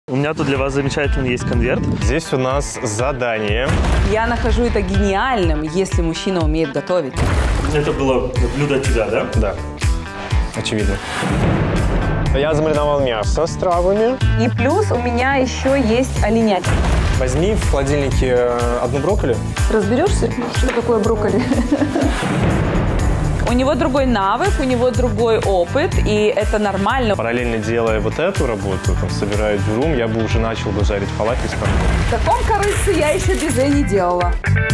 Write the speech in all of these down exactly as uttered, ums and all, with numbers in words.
У меня тут для вас замечательный есть конверт. Здесь у нас задание. Я нахожу это гениальным, если мужчина умеет готовить. Это было блюдо от тебя, да? Да, очевидно. Я замариновал мясо с травами. И плюс у меня еще есть оленятина. Возьми в холодильнике одну брокколи. Разберешься, что такое брокколи? У него другой навык, у него другой опыт, и это нормально. Параллельно делая вот эту работу, там, собирая дюрум, я бы уже начал бы жарить фалафель. В таком корыце я еще безе не делала.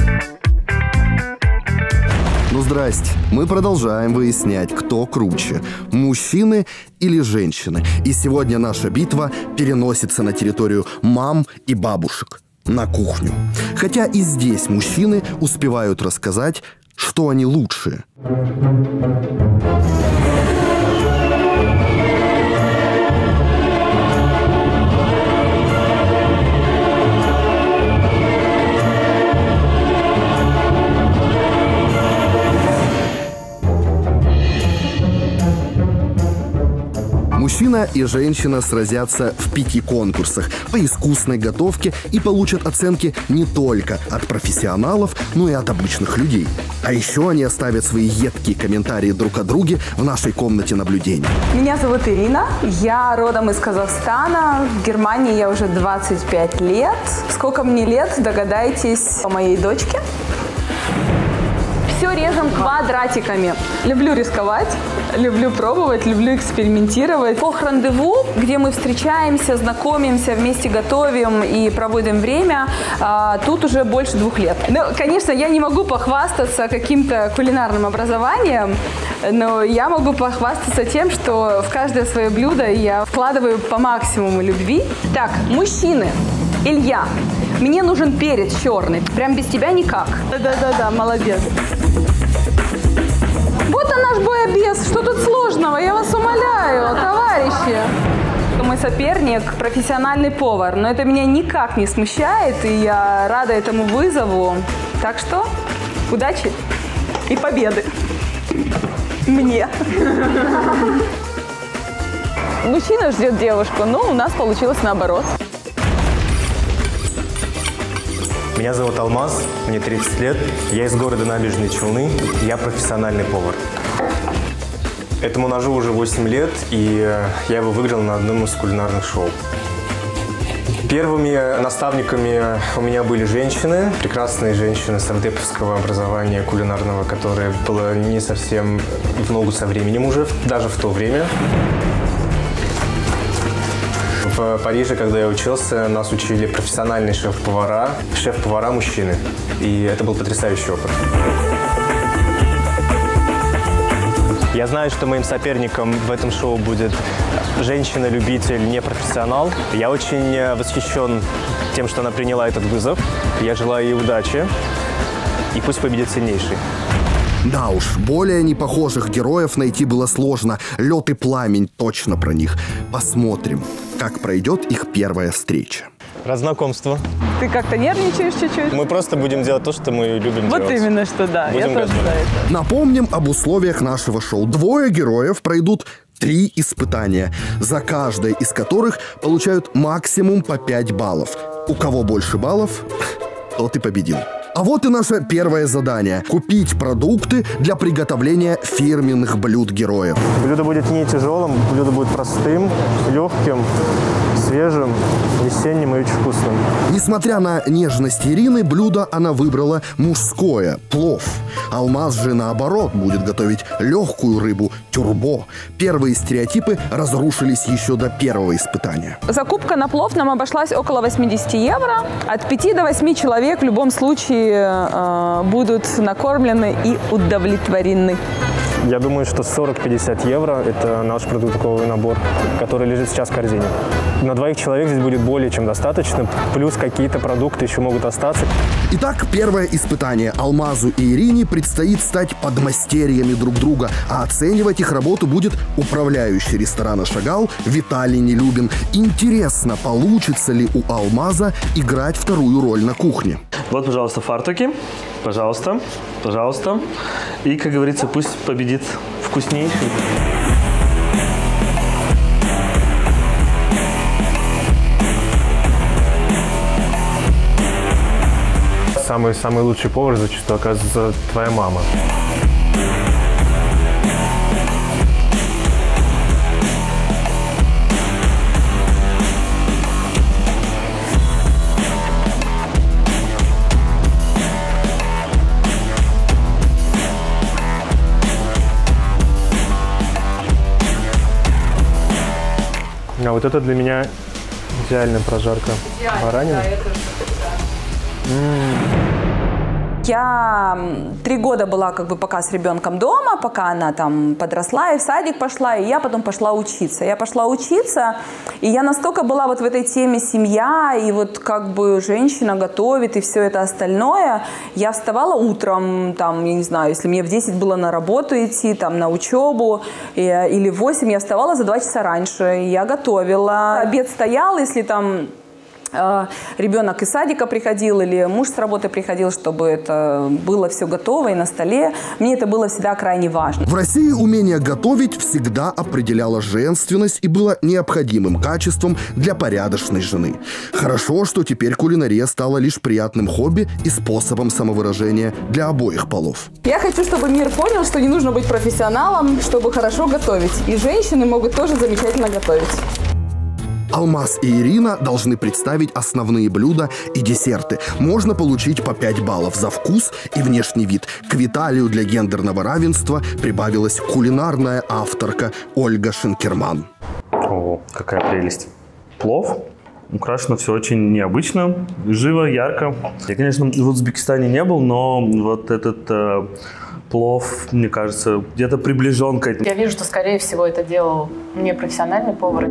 Ну, здрасте. Мы продолжаем выяснять, кто круче – мужчины или женщины. И сегодня наша битва переносится на территорию мам и бабушек, на кухню. Хотя и здесь мужчины успевают рассказать, что они лучшие. Мужчина и женщина сразятся в пяти конкурсах по искусной готовке и получат оценки не только от профессионалов, но и от обычных людей. А еще они оставят свои едкие комментарии друг о друге в нашей комнате наблюдения. Меня зовут Ирина, я родом из Казахстана, в Германии я уже двадцать пять лет. Сколько мне лет, догадайтесь, по моей дочке. Все режем квадратиками. Люблю рисковать, люблю пробовать, люблю экспериментировать. Кох-рандеву, где мы встречаемся, знакомимся, вместе готовим и проводим время, тут уже больше двух лет. Ну, конечно, я не могу похвастаться каким-то кулинарным образованием, но я могу похвастаться тем, что в каждое свое блюдо я вкладываю по максимуму любви. Так, мужчины. Илья, мне нужен перец черный. Прям без тебя никак. Да-да-да, молодец. Вот он наш боебес. Что тут сложного? Я вас умоляю, товарищи. Мой соперник – профессиональный повар, но это меня никак не смущает, и я рада этому вызову. Так что удачи и победы мне. Мужчина ждет девушку, но у нас получилось наоборот. Меня зовут Алмаз, мне тридцать лет, я из города Набережные Челны, я профессиональный повар. Этому ножу уже восемь лет, и я его выиграл на одном из кулинарных шоу. Первыми наставниками у меня были женщины, прекрасные женщины савдеповского образования кулинарного, которое было не совсем в ногу со временем уже, даже в то время. В Париже, когда я учился, нас учили профессиональные шеф-повара, шеф-повара мужчины. И это был потрясающий опыт. Я знаю, что моим соперником в этом шоу будет женщина-любитель, не профессионал. Я очень восхищен тем, что она приняла этот вызов. Я желаю ей удачи. И пусть победит сильнейший. Да уж, более непохожих героев найти было сложно. Лед и пламень точно про них. Посмотрим, как пройдет их первая встреча. Рад знакомству. Ты как-то нервничаешь чуть-чуть? Мы просто будем делать то, что мы любим вот делать. Вот именно что, да. Будем я тоже за это. Напомним об условиях нашего шоу. Двое героев пройдут три испытания, за каждое из которых получают максимум по пять баллов. У кого больше баллов, тот и победил. А вот и наше первое задание – купить продукты для приготовления фирменных блюд героев. Блюдо будет не тяжелым, блюдо будет простым, легким, свежим, весенним и очень вкусным. Несмотря на нежность Ирины, блюдо она выбрала мужское – плов. Алмаз же, наоборот, будет готовить легкую рыбу – тюрбо. Первые стереотипы разрушились еще до первого испытания. Закупка на плов нам обошлась около восьмидесяти евро. От пяти до восьми человек в любом случае э, будут накормлены и удовлетворены. Я думаю, что сорок-пятьдесят евро – это наш продуктовый набор, который лежит сейчас в корзине. На двоих человек здесь будет более чем достаточно, плюс какие-то продукты еще могут остаться. Итак, первое испытание. Алмазу и Ирине предстоит стать подмастерьями друг друга, а оценивать их работу будет управляющий ресторана «Шагал» Виталий Нелюбин. Интересно, получится ли у Алмаза играть вторую роль на кухне? Вот, пожалуйста, фартуки. Пожалуйста, пожалуйста. И, как говорится, пусть победит вкуснейший. самый-самый лучший повар зачастую оказывается твоя мама. А вот это для меня идеальная прожарка баранины. Я три года была как бы пока с ребенком дома, пока она там подросла и в садик пошла, и я потом пошла учиться. Я пошла учиться, и я настолько была вот в этой теме семья, и вот как бы женщина готовит, и все это остальное. Я вставала утром, там, я не знаю, если мне в десять было на работу идти, там, на учебу, и, или в восемь, я вставала за два часа раньше, и я готовила. Обед стоял, если там... ребенок из садика приходил или муж с работы приходил, чтобы это было все готово и на столе. Мне это было всегда крайне важно. В России умение готовить всегда определяло женственность и было необходимым качеством для порядочной жены. Хорошо, что теперь кулинария стала лишь приятным хобби и способом самовыражения для обоих полов. Я хочу, чтобы мир понял, что не нужно быть профессионалом, чтобы хорошо готовить. И женщины могут тоже замечательно готовить. Алмаз и Ирина должны представить основные блюда и десерты. Можно получить по пять баллов за вкус и внешний вид. К Виталию для гендерного равенства прибавилась кулинарная авторка Ольга Шенкерман. О, какая прелесть. Плов. Украшено все очень необычно, живо, ярко. Я, конечно, в Узбекистане не был, но вот этот э, плов, мне кажется, где-то приближен к этому. Я вижу, что, скорее всего, это делал не профессиональный повар.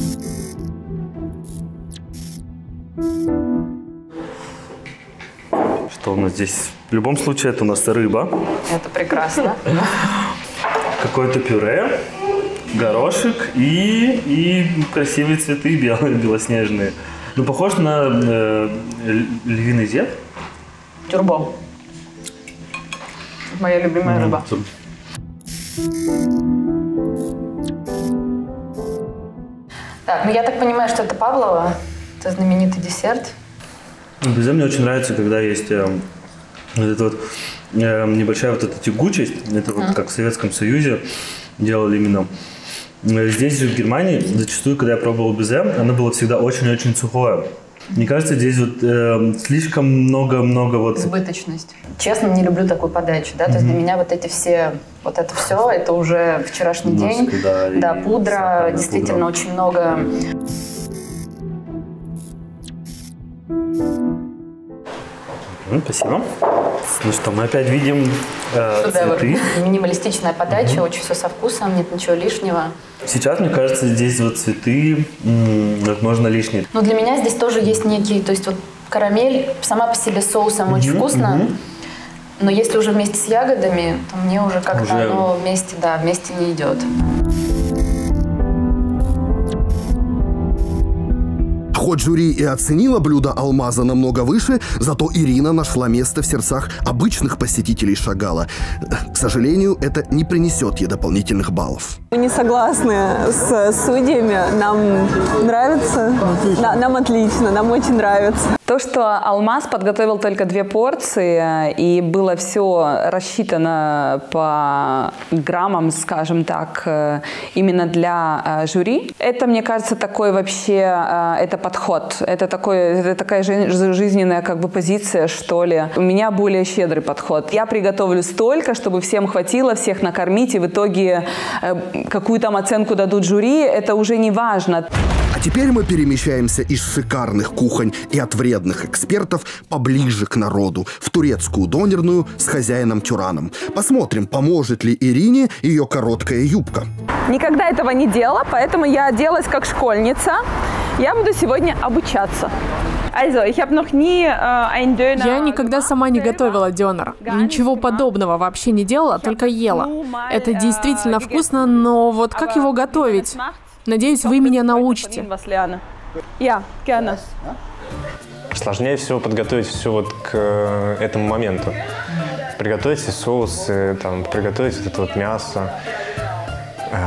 Что у нас здесь? В любом случае, это у нас рыба. Это прекрасно. Какое-то пюре, горошек и, и красивые цветы белые, белоснежные. Ну, похож на э, львиный зев. Тюрбо. Моя любимая Mm-hmm. рыба. Так, ну я так понимаю, что это Павлова. Это знаменитый десерт. Безе мне очень нравится, когда есть э, вот эта вот э, небольшая вот эта тягучесть. Это mm. вот как в Советском Союзе делали именно. Здесь в Германии зачастую, когда я пробовал безе, оно было всегда очень-очень сухое. Мне кажется, здесь вот э, слишком много-много вот... Избыточность. Честно, не люблю такую подачу, да, mm-hmm. то есть для меня вот эти все, вот это все, это уже вчерашний Носки, день. Да, да пудра, сахар, действительно пудра. Очень много... Спасибо. Ну что, мы опять видим э, цветы. Минималистичная подача, mm-hmm. очень все со вкусом, нет ничего лишнего. Сейчас, мне кажется, здесь вот цветы, м- возможно, лишние. Но для меня здесь тоже есть некий, то есть вот карамель сама по себе соусом mm-hmm. очень вкусно, mm-hmm. но если уже вместе с ягодами, то мне уже как-то уже... оно вместе, да, вместе не идет. Хоть жюри и оценило блюдо алмаза намного выше, зато Ирина нашла место в сердцах обычных посетителей Шагала. К сожалению, это не принесет ей дополнительных баллов. Мы не согласны с судьями. Нам нравится, на, нам отлично, нам очень нравится. То, что Алмаз подготовил только две порции, и было все рассчитано по граммам, скажем так, именно для жюри, это, мне кажется, такой вообще, это подход, это, такой, это такая жизненная как бы позиция, что ли. У меня более щедрый подход. Я приготовлю столько, чтобы всем хватило, всех накормить, и в итоге какую там оценку дадут жюри, это уже не важно. А теперь мы перемещаемся из шикарных кухонь и от вредных экспертов поближе к народу, в турецкую донерную с хозяином Тюраном. Посмотрим, поможет ли Ирине ее короткая юбка. Никогда этого не делала, поэтому я оделась как школьница. Я буду сегодня обучаться. Я никогда сама не готовила дёнер. Ничего подобного вообще не делала, только ела. Это действительно вкусно, но вот как его готовить? Надеюсь, вы меня научите. Сложнее всего подготовить все вот к этому моменту. Приготовить все соусы, там, приготовить вот это вот мясо,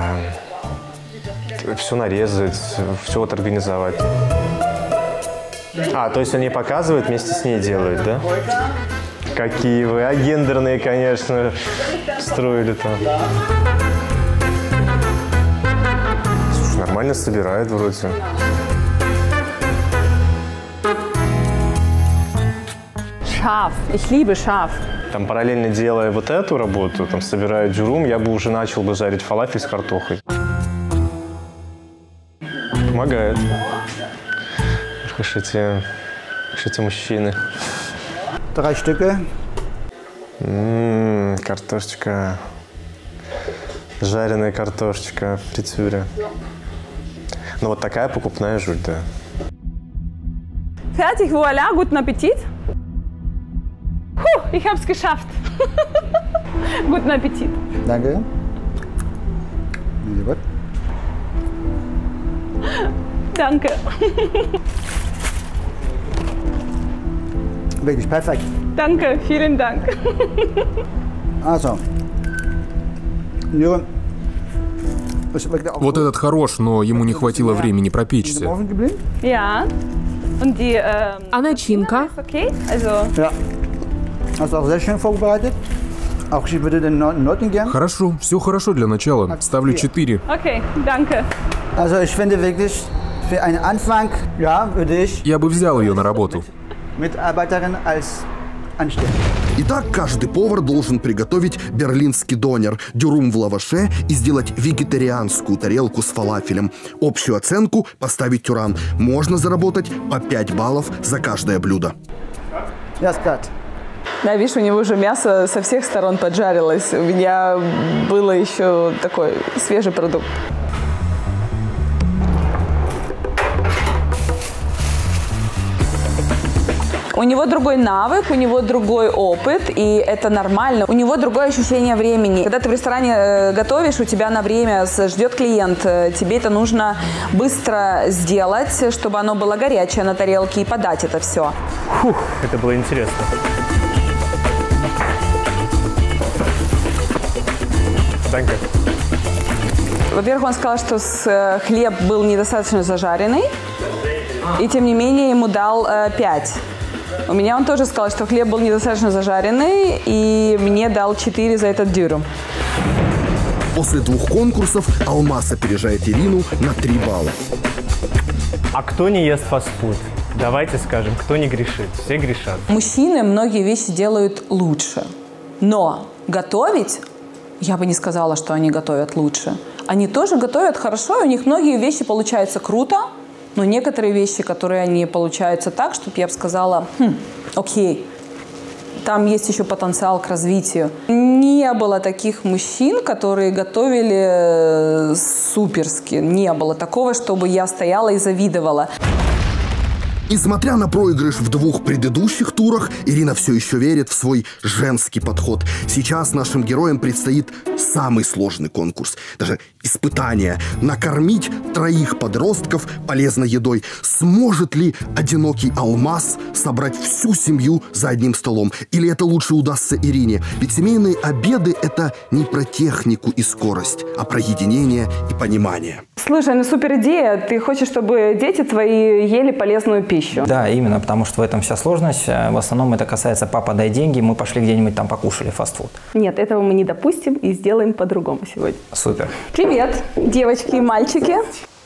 э, все нарезать, все вот организовать. А, то есть он не показывает, вместе с ней делает, да? Какие вы агендерные, конечно, строили там. Слушай, нормально собирает вроде. Scharf. Ich liebe scharf. Там параллельно делая вот эту работу, там собирая дюрум, я бы уже начал бы жарить фалафель с картохой. Помогает. Ах эти, эти мужчины. Drei Stücke. Ммм, картошечка. Жареная картошечка в фритюре. Ну вот такая покупная жуть, да. Fertig, voilà, guten Appetit. Puh, ich hab's geschafft. Guten Appetit. Danke. Gut. Danke. Wirklich perfekt. Danke, vielen Dank. Also. Nur. Вот этот хорош, но ему не хватило времени пропечься. Ja. Und die, ähm, А начинка? okay? Also, Ja. Hast du auch sehr schön vorbereitet. Auch ich würde den Nottingham. Хорошо, все хорошо для начала. Ставлю четыре. okay, danke. Also ich finde wirklich, für einen Anfang, ja, würde ich Я бы взял ее на работу. Mitarbeiterin als anstellen. Итак, каждый повар должен приготовить берлинский донер, дюрум в лаваше и сделать вегетарианскую тарелку с фалафелем. Общую оценку поставить Тюран. Можно заработать по пять баллов за каждое блюдо. Ja, Skat. Да, видишь, у него уже мясо со всех сторон поджарилось. У меня было еще такой свежий продукт. У него другой навык, у него другой опыт, и это нормально. У него другое ощущение времени. Когда ты в ресторане готовишь, у тебя на время ждет клиент. Тебе это нужно быстро сделать, чтобы оно было горячее на тарелке, и подать это все. Фух, это было интересно. Данька. Во-первых, он сказал, что с, хлеб был недостаточно зажаренный, и тем не менее ему дал э, пять. У меня он тоже сказал, что хлеб был недостаточно зажаренный, и мне дал четыре за этот дюрум. После двух конкурсов Алмаз опережает Ирину на три балла. А кто не ест фастфуд? Давайте скажем, кто не грешит? Все грешат. Мужчины многие вещи делают лучше, но готовить, я бы не сказала, что они готовят лучше. Они тоже готовят хорошо, и у них многие вещи получаются круто, но некоторые вещи, которые они получаются так, чтобы я бы сказала, хм, окей, там есть еще потенциал к развитию. Не было таких мужчин, которые готовили суперски. Не было такого, чтобы я стояла и завидовала. Несмотря на проигрыш в двух предыдущих турах, Ирина все еще верит в свой женский подход. Сейчас нашим героям предстоит самый сложный конкурс. Даже испытание. Накормить троих подростков полезной едой. Сможет ли одинокий Алмаз собрать всю семью за одним столом? Или это лучше удастся Ирине? Ведь семейные обеды – это не про технику и скорость, а про единение и понимание. Слушай, ну супер идея. Ты хочешь, чтобы дети твои ели полезную пищу? Да, именно, потому что в этом вся сложность. В основном это касается «папа, дай деньги», мы пошли где-нибудь там покушали фастфуд. Нет, этого мы не допустим и сделаем по-другому сегодня. Супер. Привет, девочки и мальчики.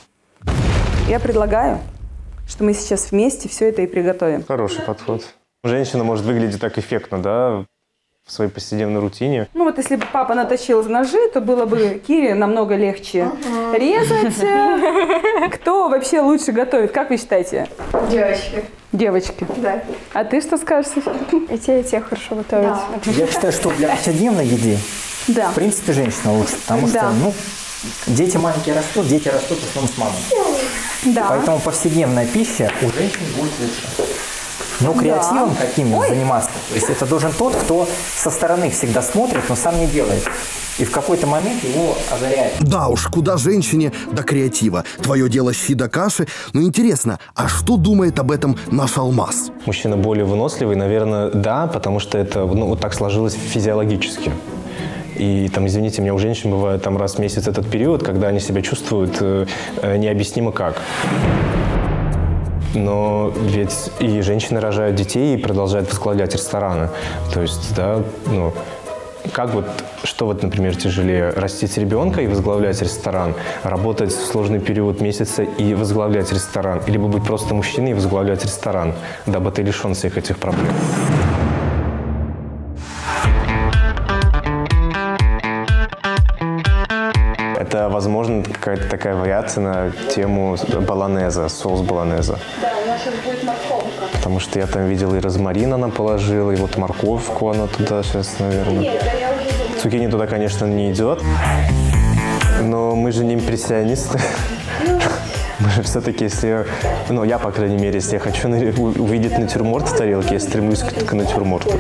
Я предлагаю, что мы сейчас вместе все это и приготовим. Хороший подход. Женщина может выглядеть так эффектно, да, в своей повседневной рутине. Ну вот если бы папа натащил ножи, то было бы Кире намного легче uh-huh. резать. Кто вообще лучше готовит, как вы считаете? Девочки. Девочки? Да. А ты что скажешь, София? И те, и те хорошо готовят. Да. Я считаю, что для повседневной еды, да. в принципе, женщина лучше, потому да. что, ну, дети маленькие растут, дети растут в основном с мамой. Да. Поэтому повседневная пища у женщин будет лучше. Но креативом да. каким-нибудь заниматься, то есть это должен тот, кто со стороны всегда смотрит, но сам не делает. И в какой-то момент его озаряет. Да уж, куда женщине до креатива. Твое дело щи да каши. Но интересно, а что думает об этом наш Алмаз? Мужчина более выносливый, наверное, да, потому что это ну, вот так сложилось физиологически. И там, извините меня, у женщин бывает там раз в месяц этот период, когда они себя чувствуют э, необъяснимо как. Но ведь и женщины рожают детей и продолжают возглавлять рестораны. То есть, да, ну, как вот, что вот, например, тяжелее, растить ребенка и возглавлять ресторан, работать в сложный период месяца и возглавлять ресторан, либо быть просто мужчиной и возглавлять ресторан, дабы ты лишен всех этих проблем. Это, возможно, какая-то такая вариация на тему болонеза, соус болонеза. Да, у нас сейчас будет морковка. Потому что я там видел и розмарин она положила, и вот морковку она туда сейчас, наверное. Нет, да, я уже думаю. Цукини туда, конечно, не идет. Но мы же не импрессионисты. Мы же все-таки, если... Ну, я, по крайней мере, если я хочу увидеть натюрморт в тарелке, я стремлюсь к натюрморту.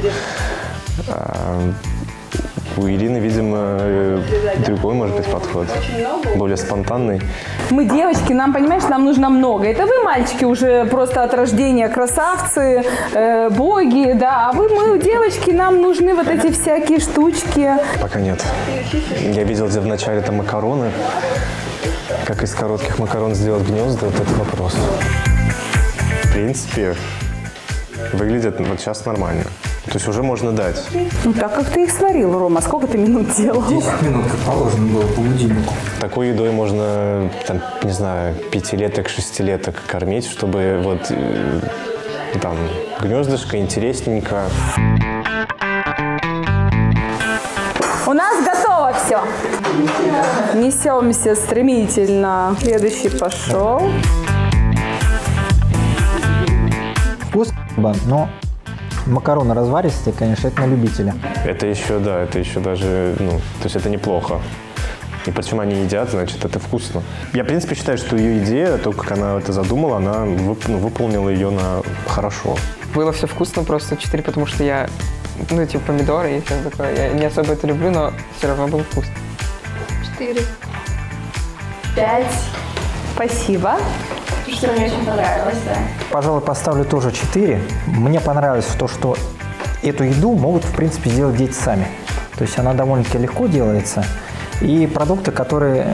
У Ирины, видимо, другой, может быть, подход. Более спонтанный. Мы девочки, нам, понимаешь, нам нужно много. Это вы, мальчики, уже просто от рождения красавцы, э, боги, да. А вы, мы, девочки, нам нужны вот эти всякие штучки. Пока нет. Я видел, где вначале там макароны. Как из коротких макарон сделать гнезда, вот этот вопрос. В принципе, выглядит вот сейчас нормально. То есть уже можно дать. Ну, так как ты их сварил, Рома, сколько ты минут делал? десять минут, как положено было по будильнику. Такой едой можно, там, не знаю, пятилеток, шестилеток кормить, чтобы вот э, там гнездышко интересненько. У нас готово все. Несемся стремительно. Следующий пошел. Вкус, но макароны разваристые, конечно, это на любителя. Это еще, да, это еще даже, ну, то есть это неплохо. И причем они едят, значит, это вкусно. Я, в принципе, считаю, что ее идея, то, как она это задумала, она вып, ну, выполнила ее на хорошо. Было все вкусно, просто четыре, потому что я, ну, типа помидоры и все такое. Я не особо это люблю, но все равно было вкусно. Четыре. Пять. Спасибо. Что мне очень понравилось, да. Пожалуй, поставлю тоже четыре. Мне понравилось то, что эту еду могут, в принципе, сделать дети сами. То есть она довольно-таки легко делается. И продукты, которые,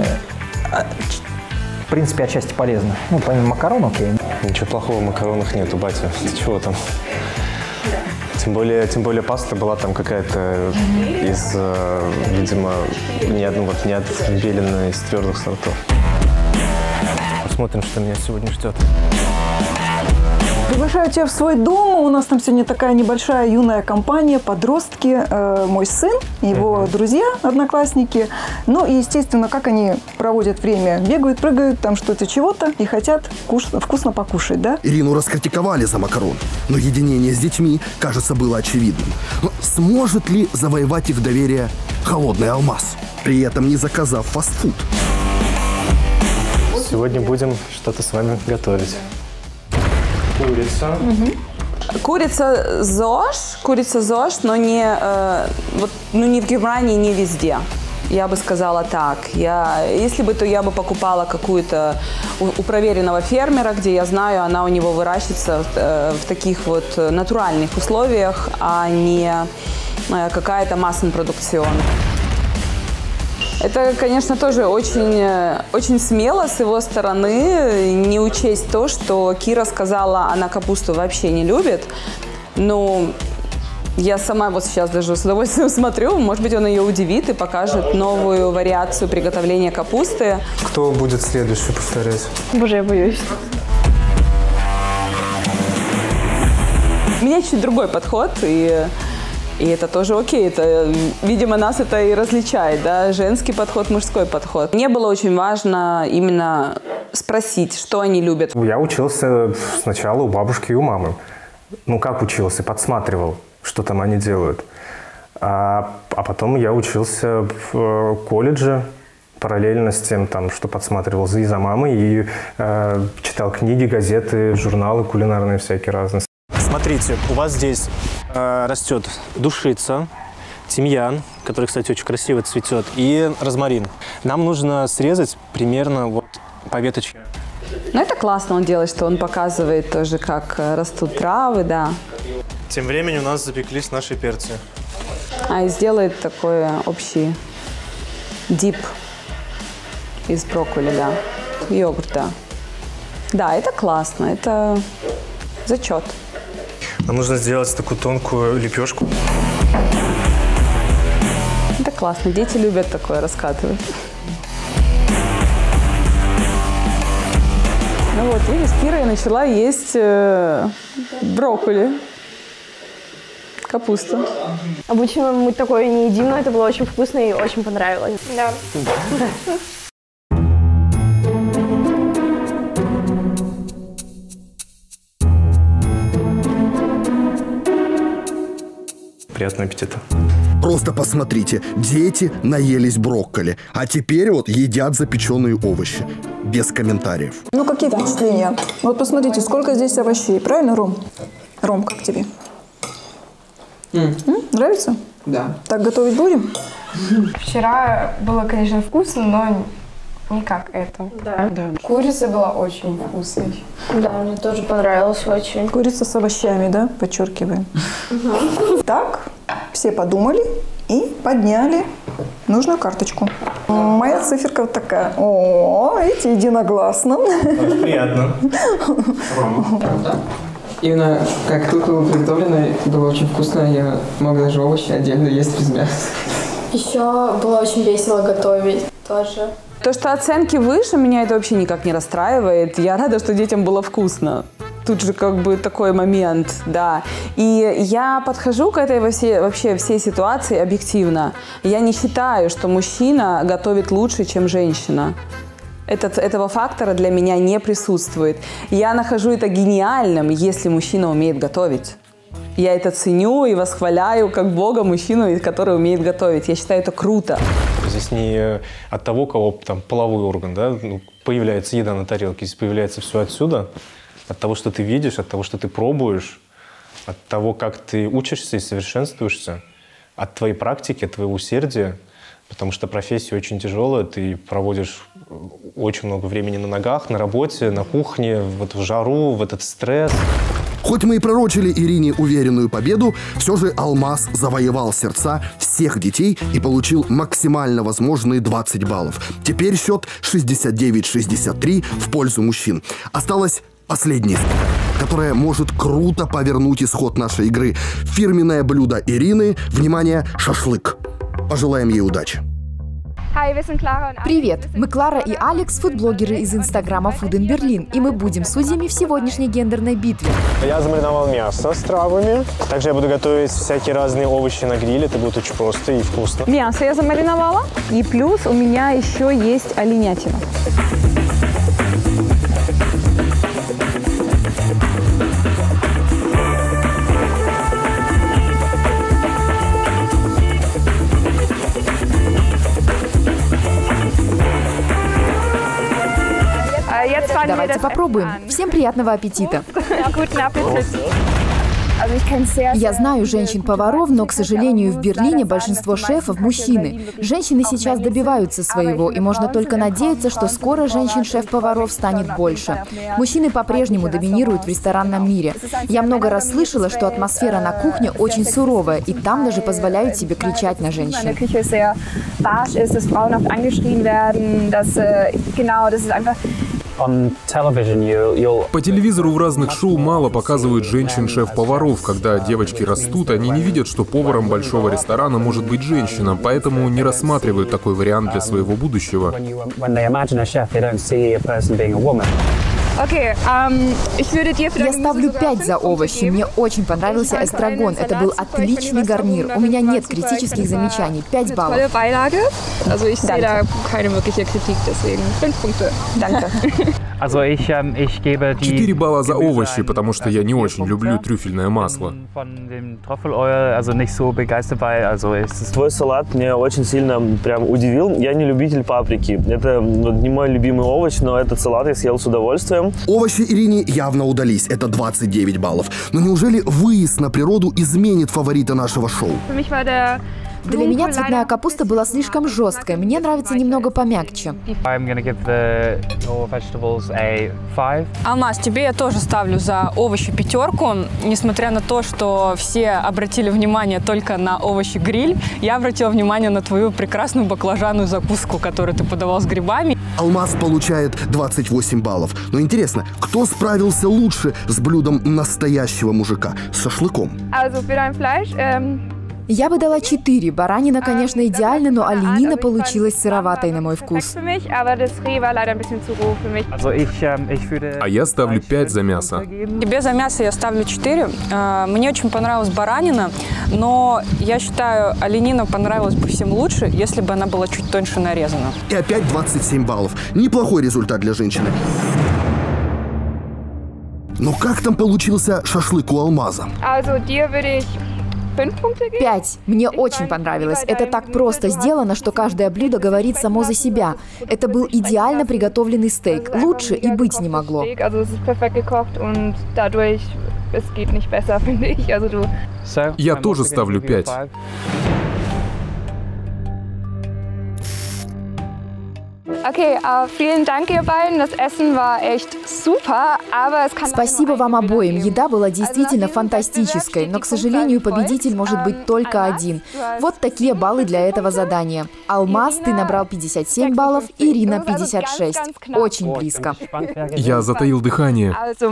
в принципе, отчасти полезны. Ну, помимо макарон, окей. Ничего плохого в макаронах нету, батя. Ты чего там? Тем более, тем более паста была там какая-то из, видимо, не, одну, вот, не отбеленная из твердых сортов. Посмотрим, что меня сегодня ждет. Приглашаю тебя в свой дом. У нас там сегодня такая небольшая юная компания, подростки, э, мой сын, его uh-huh. друзья, одноклассники. Ну и, естественно, как они проводят время. Бегают, прыгают, там что-то, чего-то и хотят куш- вкусно покушать, да? Ирину раскритиковали за макарон, но единение с детьми, кажется, было очевидным. Но сможет ли завоевать их доверие холодный алмаз, при этом не заказав фастфуд? Сегодня будем что-то с вами готовить. Курица. Угу. Курица ЗОЖ, курица ЗОЖ, но не, э, вот, ну, не в Германии, не везде. Я бы сказала так. Я, если бы, то я бы покупала какую-то у, у проверенного фермера, где я знаю, она у него выращивается э, в таких вот натуральных условиях, а не э, какая-то массопродукцион. Это, конечно, тоже очень, очень смело с его стороны не учесть то, что Кира сказала, она капусту вообще не любит. Но я сама вот сейчас даже с удовольствием смотрю, может быть, он ее удивит и покажет новую вариацию приготовления капусты. Кто будет следующий повторять? Боже, я боюсь. У меня чуть другой подход, и... И это тоже окей, это, видимо, нас это и различает, да, женский подход, мужской подход. Мне было очень важно именно спросить, что они любят. Я учился сначала у бабушки и у мамы. Ну, как учился? Подсматривал, что там они делают. А, а потом я учился в колледже, параллельно с тем, там, что подсматривал и за мамой, и э, читал книги, газеты, журналы кулинарные всякие разные. Смотрите, у вас здесь э, растет душица, тимьян, который, кстати, очень красиво цветет, и розмарин. Нам нужно срезать примерно вот по веточке. Ну, это классно он делает, что он показывает тоже, как растут травы, да. Тем временем у нас запеклись наши перцы. А и сделает такой общий дип из брокколи, да, йогурт, да. Да, это классно, это зачет. Нам нужно сделать такую тонкую лепешку. Это классно, дети любят такое раскатывать. Ну вот, видишь, Кира я начала есть э, брокколи, капусту. Обычно мы такое не едим, но это было очень вкусно и очень понравилось. Да. Приятного аппетита. Просто посмотрите, дети наелись брокколи, а теперь вот едят запеченные овощи. Без комментариев. Ну, какие впечатления? Вот посмотрите, сколько здесь овощей. Правильно, Ром? Ром, как тебе? Mm. М? Нравится? Да. Так готовить будем? Вчера было, конечно, вкусно, но не как это. Да. Да. Курица была очень вкусной. Да, мне тоже понравилось очень. Курица с овощами, да? Подчеркиваем. Так, все подумали и подняли нужную карточку. Моя циферка вот такая. О, видите, единогласно. Очень приятно. Именно как тут было приготовлено, было очень вкусно. Я мог даже овощи отдельно есть без мяса. Еще было очень весело готовить тоже. То, что оценки выше, меня это вообще никак не расстраивает. Я рада, что детям было вкусно. Тут же как бы такой момент, да. И я подхожу к этой вообще, вообще всей ситуации объективно. Я не считаю, что мужчина готовит лучше, чем женщина. Этот, этого фактора для меня не присутствует. Я нахожу это гениальным, если мужчина умеет готовить. Я это ценю и восхваляю как Бога мужчину, который умеет готовить. Я считаю, это круто. Здесь не от того, у кого там половой орган, да, ну, появляется еда на тарелке, здесь появляется все отсюда. От того, что ты видишь, от того, что ты пробуешь, от того, как ты учишься и совершенствуешься, от твоей практики, от твоего усердия. Потому что профессия очень тяжелая, ты проводишь очень много времени на ногах, на работе, на кухне, вот в жару, в этот стресс. Хоть мы и пророчили Ирине уверенную победу, все же Алмаз завоевал сердца всех детей и получил максимально возможные двадцать баллов. Теперь счет шестьдесят девять шестьдесят три в пользу мужчин. Осталось последнее, которое может круто повернуть исход нашей игры. Фирменное блюдо Ирины, внимание, шашлык. Пожелаем ей удачи. Привет! Мы Клара и Алекс, фудблогеры из инстаграма Food in Berlin, и мы будем судьями в сегодняшней гендерной битве. Я замариновал мясо с травами. Также я буду готовить всякие разные овощи на гриле. Это будет очень просто и вкусно. Мясо я замариновала. И плюс у меня еще есть оленятина. Давайте попробуем. Всем приятного аппетита. Я знаю женщин-поваров, но, к сожалению, в Берлине большинство шефов – мужчины. Женщины сейчас добиваются своего, и можно только надеяться, что скоро женщин-шеф-поваров станет больше. Мужчины по-прежнему доминируют в ресторанном мире. Я много раз слышала, что атмосфера на кухне очень суровая, и там даже позволяют себе кричать на женщин. По телевизору в разных шоу мало показывают женщин-шеф-поваров. Когда девочки растут, они не видят, что поваром большого ресторана может быть женщина, поэтому не рассматривают такой вариант для своего будущего. Okay, um, я ставлю пять за овощи. Мне очень понравился эстрагон. Это был отличный гарнир. У меня нет критических замечаний. пять баллов. четыре балла за овощи, потому что я не очень люблю трюфельное масло. Твой салат меня очень сильно прям удивил. Я не любитель паприки. Это не мой любимый овощ, но этот салат я съел с удовольствием. Овощи Ирине явно удались. Это двадцать девять баллов. Но неужели выезд на природу изменит фаворита нашего шоу? Для меня цветная капуста была слишком жесткой. Мне нравится немного помягче. Алмаз, тебе я тоже ставлю за овощи пятерку. Несмотря на то, что все обратили внимание только на овощи-гриль, я обратила внимание на твою прекрасную баклажанную закуску, которую ты подавал с грибами. Алмаз получает двадцать восемь баллов. Но интересно, кто справился лучше с блюдом настоящего мужика? С шашлыком. Я бы дала четыре. Баранина, конечно, идеальна, но оленина получилась сыроватой на мой вкус. А я ставлю пять за мясо. Тебе за мясо я ставлю четыре. Мне очень понравилась баранина, но я считаю, оленина понравилась бы всем лучше, если бы она была чуть тоньше нарезана. И опять двадцать семь баллов. Неплохой результат для женщины. Но как там получился шашлык у Алмаза? Пять. Мне очень понравилось. Это так просто сделано, что каждое блюдо говорит само за себя. Это был идеально приготовленный стейк. Лучше и быть не могло. Я тоже ставлю пять. Спасибо вам обоим. Еда была действительно фантастической, но, к сожалению, победитель может быть только один. Вот такие баллы для этого задания. Алмаз, ты набрал пятьдесят семь баллов, Ирина пятьдесят шесть. Очень близко. Я затаил дыхание.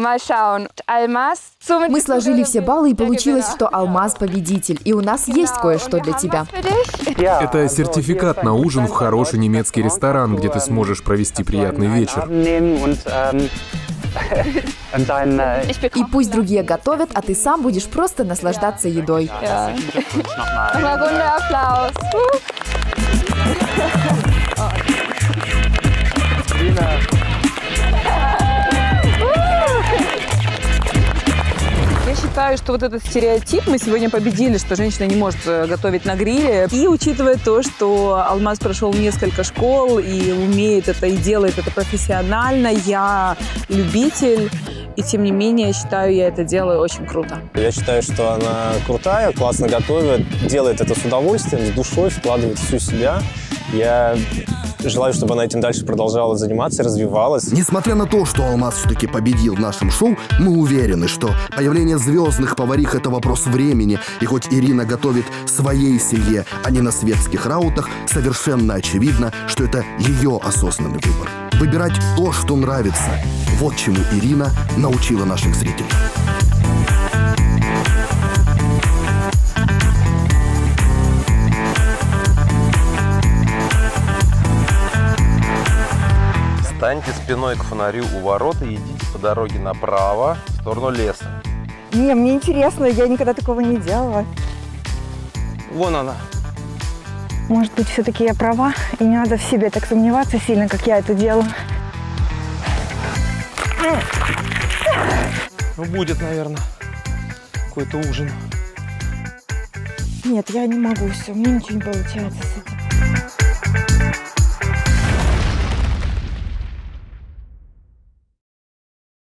Мы сложили все баллы, и получилось, что Алмаз победитель. И у нас есть кое-что для тебя. Это сертификат на ужин в хороший немецкий ресторан, где ты сможешь провести приятный вечер. И пусть другие готовят, а ты сам будешь просто наслаждаться едой. Я считаю, что вот этот стереотип мы сегодня победили, что женщина не может готовить на гриле. И учитывая то, что Алмаз прошел несколько школ и умеет это, и делает это профессионально, я любитель. И тем не менее, я считаю, я это делаю очень круто. Я считаю, что она крутая, классно готовит, делает это с удовольствием, с душой, вкладывает всю себя. Я желаю, чтобы она этим дальше продолжала заниматься, развивалась. Несмотря на то, что Алмаз все-таки победил в нашем шоу, мы уверены, что появление звездных поварих – это вопрос времени. И хоть Ирина готовит своей семье, а не на светских раутах, совершенно очевидно, что это ее осознанный выбор. Выбирать то, что нравится. Вот чему Ирина научила наших зрителей. Встаньте спиной к фонарю у ворот и идите по дороге направо, в сторону леса. Не, мне интересно, я никогда такого не делала. Вон она. Может быть, все-таки я права, и не надо в себе так сомневаться сильно, как я это делаю. Ну, будет, наверное, какой-то ужин. Нет, я не могу, все, у меня ничего не получается с этим.